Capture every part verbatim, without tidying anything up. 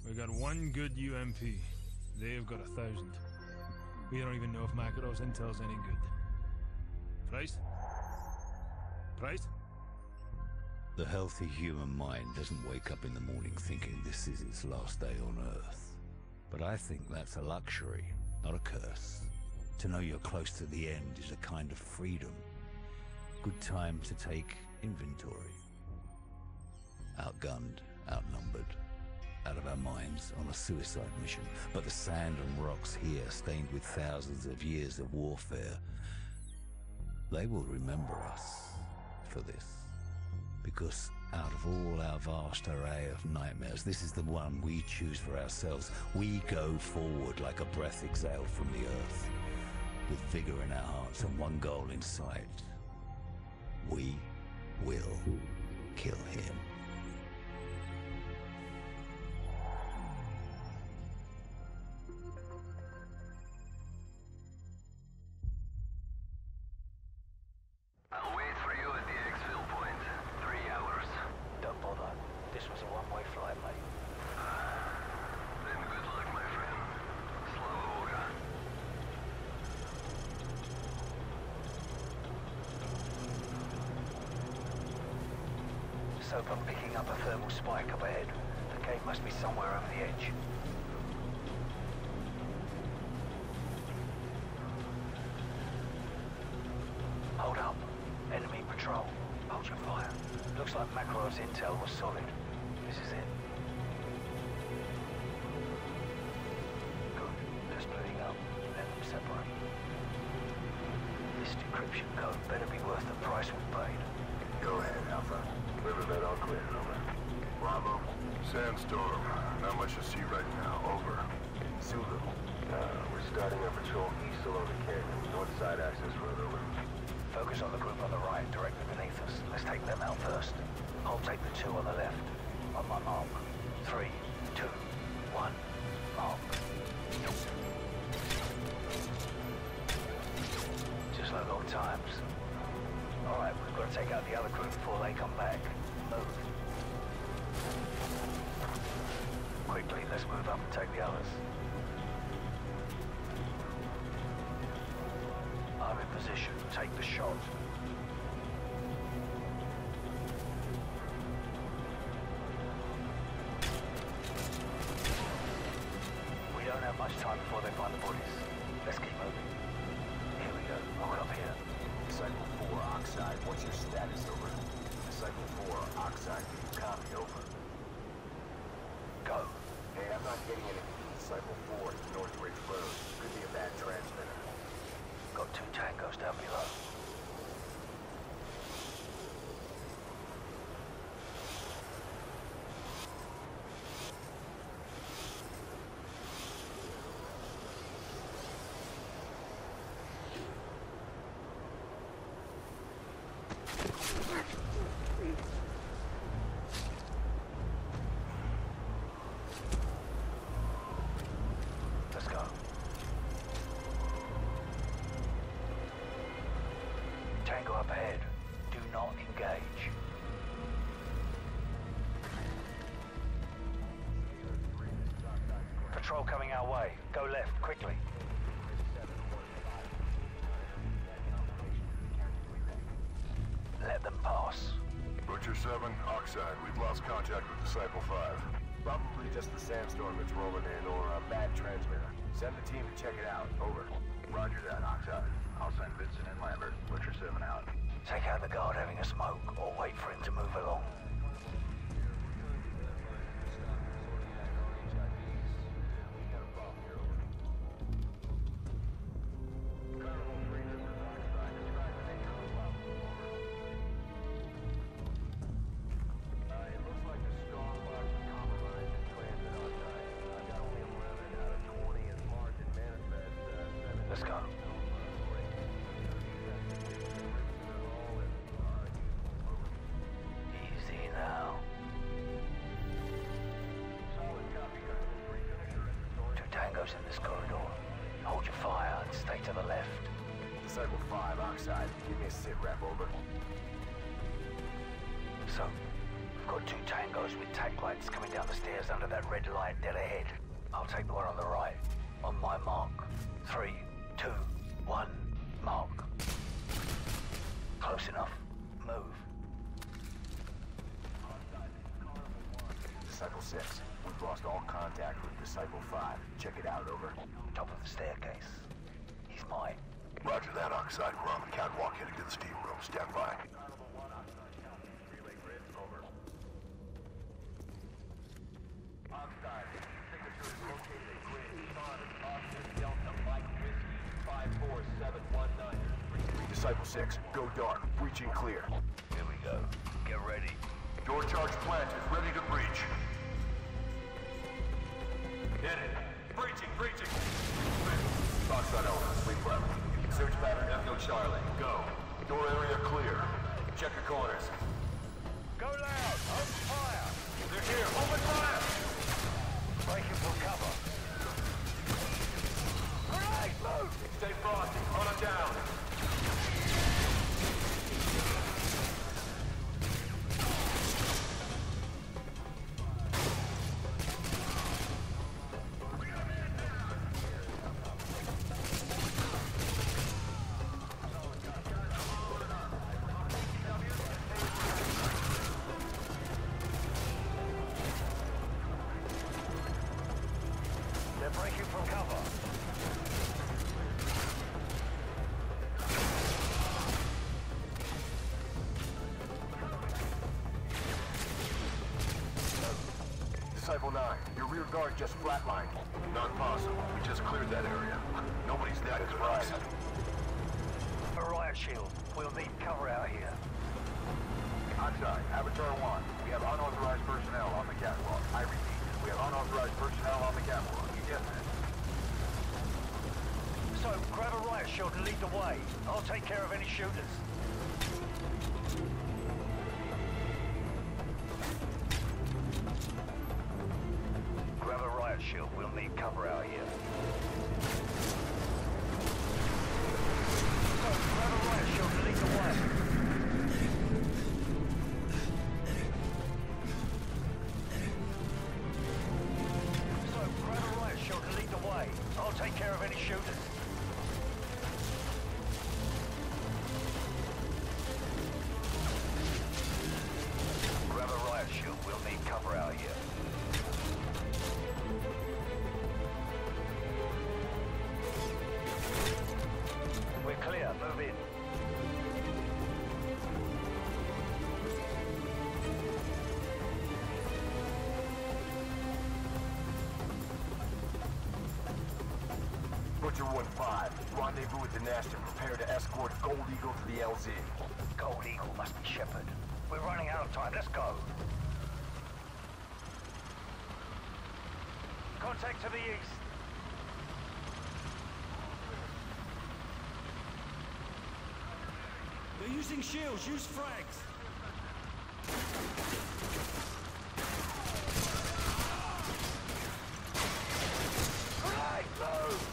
We got one good U M P. They've got a thousand. We don't even know if Makarov's intel's any good. Price? Price? The healthy human mind doesn't wake up in the morning thinking this is its last day on Earth. But I think that's a luxury, not a curse. To know you're close to the end is a kind of freedom. Good time to take inventory. Outgunned, outnumbered, out of our minds on a suicide mission. But the sand and rocks here, stained with thousands of years of warfare, they will remember us for this. Because out of all our vast array of nightmares, this is the one we choose for ourselves. We go forward like a breath exhaled from the earth, with vigor in our hearts and one goal in sight. We will kill him. I'll wait for you at the exfil point. Three hours. Don't bother. This was a one-way flight, mate. Then good luck, my friend. Slava Voga. Soap, I'm picking up a thermal spike up ahead. The gate must be somewhere over the edge. Hold up. Enemy patrol. Hold your fire. Looks like Makarov's intel was solid. This is it. Good. They're splitting up. Let them separate. This decryption code better be worth the price we paid. Go ahead, Alpha. Riverbed all clear, over. Bravo. Sandstorm. Not much to see right now, over. Zulu. Uh, we're starting our patrol east along the canyon. North side access road, over. Focus on the group on the right, directly beneath us. Let's take them out first. I'll take the two on the left. On my mark. Three, two, one, mark. Just like old times. Alright, we've got to take out the other group before they come back. Move. Quickly, let's move up and take the others. I'm in position. Take the shot. We don't have much time before they find the bodies. Let's keep moving. Here we go. I'll come here. Cycle four, Oxide. What's your status, over? Cycle four, Oxide. Can you copy, over? Go. Hey, I'm not getting anything from Cycle four to Northridge Road. Could be a bad transmitter. Got two tangos down below. Let's go. Tango up ahead. Do not engage. Patrol coming our way. Go left, quickly. Let them pass. Butcher seven, Oxide. We've lost contact with Disciple five. Probably just the sandstorm that's rolling in, or a bad transmitter. Send the team to check it out. Over. Roger that, Oxide. I'll send Vincent and Lambert. Butcher seven out. Take out the guard having a smoke, or wait for him to move along. Let's go. Easy now. Two tangos in this corridor. Hold your fire and stay to the left. Disciple five, Oxide. Give me a sit rep, over. So, Got two tangos with tack lights coming down the stairs under that red light dead ahead. I'll take the one on the right. On my mark. Three, two, one, mark. Close enough. Move. Disciple six, we've lost all contact with Disciple five. Check it out, over. Top of the staircase. He's mine. Roger that, Oxide. We're on the catwalk heading to the steam room. Stand by. Disciple six, go dark. Breaching clear. Here we go. Get ready. Door charge planted. Ready to breach. Hit it. Breaching, breaching. Oxide over. Sleep left. Search pattern Echo Charlie. Go. Door area clear. Check the corners. Go loud. Open fire. They're here. Open fire. Breaking for cover. Grenade, move! Stay frosty. On them down. They're breaking from cover. Disciple nine, your rear guard just flatlined. Not possible. We just cleared that area. Nobody's dead. It's right. A riot shield. We'll need cover out here. Oxide, Avatar one. We have unauthorized personnel on the catwalk. I repeat, we have unauthorized personnel on the catwalk. You get that? So, grab a riot shield and lead the way. I'll take care of any shooters. Grab a riot shield. We'll need cover out here. So, grab a riot shield and lead the way. So, grab a riot shield and lead the way. I'll take care of any shooters. Grab a riot shield. We'll need cover out here. We're clear. Move in. Butcher one five, rendezvous with the Nest and prepare to escort Gold Eagle to the L Z. Gold Eagle must be Shepard. We're running out of time. Let's go. Contact to the east. They're using shields. Use frags. Grenade, move!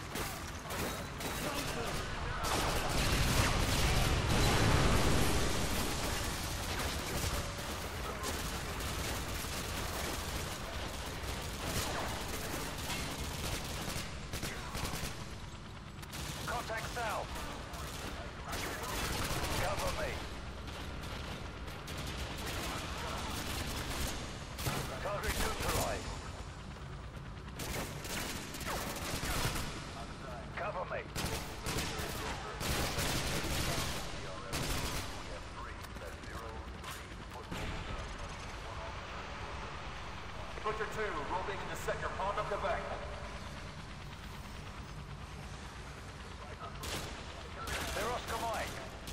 Contact south. Cover me. Target neutralized. Cover me. Butcher two, rolling into sector, pond up the bank. They're Oscar Mike.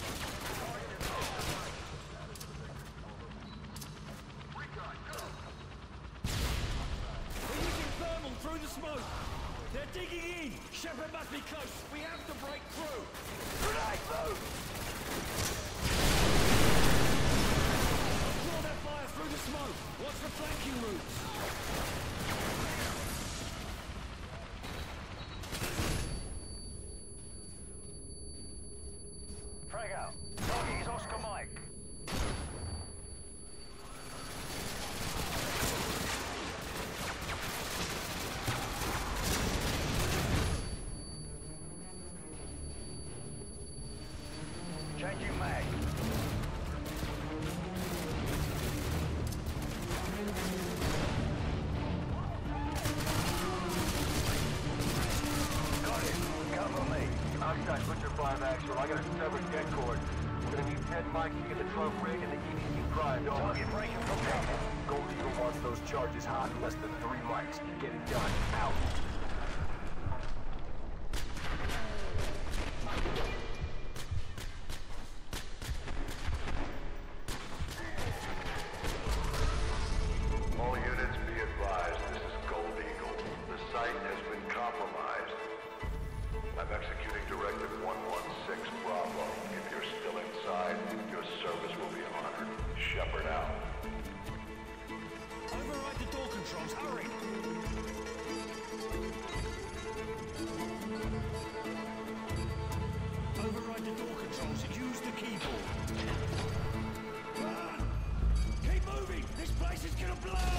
We're using thermal through the smoke. They're digging in. Shepard must be close. We have to break through. Grenade, move! Draw their fire through the smoke. Watch the flanking routes. Frag out. Target is Oscar Mike. so I got a severed dead cord. We're gonna need Ted Mike to get the trunk rig and the E D C primed. Target breaking from cover. Gold Eagle wants those charges hot in less than three mics. Get it done. Out. All units be advised, this is Gold Eagle. The site has been compromised. I'm executing Directive one one six Bravo. If you're still inside, your service will be honored. Shepard out. Override the door controls, hurry! Override the door controls and use the keyboard. Run! Keep moving! This place is gonna blow!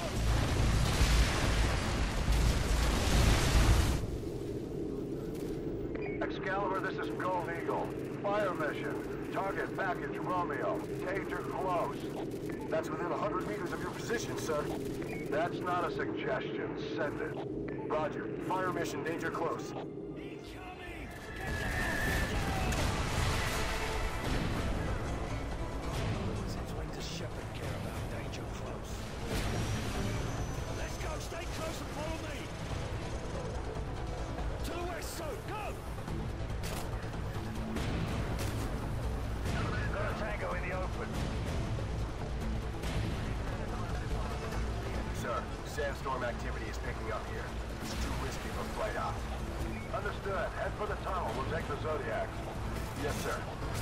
Excalibur, this is Gold Eagle. Fire mission. Target package Romeo. Danger close. That's within one hundred meters of your position, sir. That's not a suggestion. Send it. Roger. Fire mission. Danger close. Incoming! Since when does Shepard care about danger close? Let's go! Stay close and follow me! To the west, so go! Got a tango in the open. Sir, sandstorm activity is picking up here. It's too risky for flight off. Understood. Head for the tunnel. We'll take the Zodiac. Yes, sir.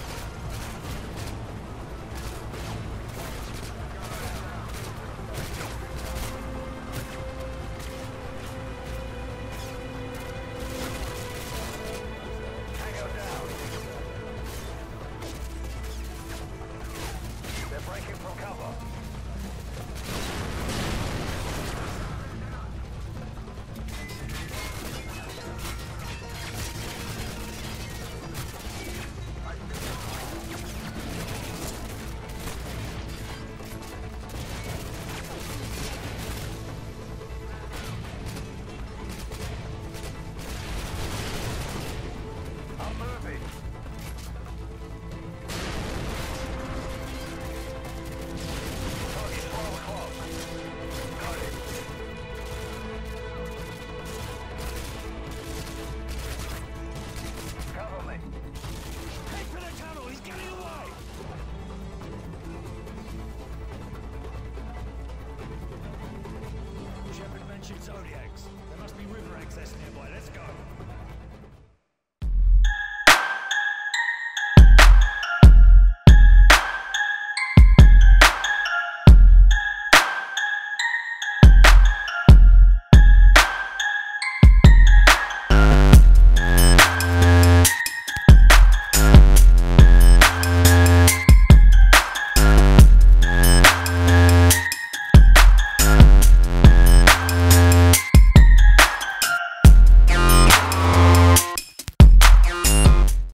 Tango down. They're breaking from cover. I'm moving. Target twelve o'clock. Got it. Cover me. Head for the tunnel! He's getting away! Shepard mentioned Zodiacs. There must be river access nearby. Let's go.